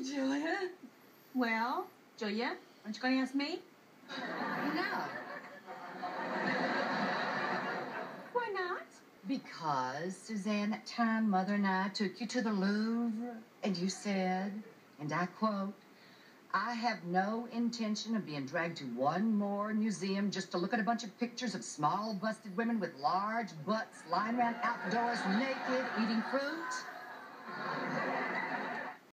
Julia. Well, Julia, aren't you going to ask me? No. Why not? Because, Suzanne, that time Mother and I took you to the Louvre, and you said, and I quote, "I have no intention of being dragged to one more museum just to look at a bunch of pictures of small, busted women with large butts lying around outdoors naked, eating fruit."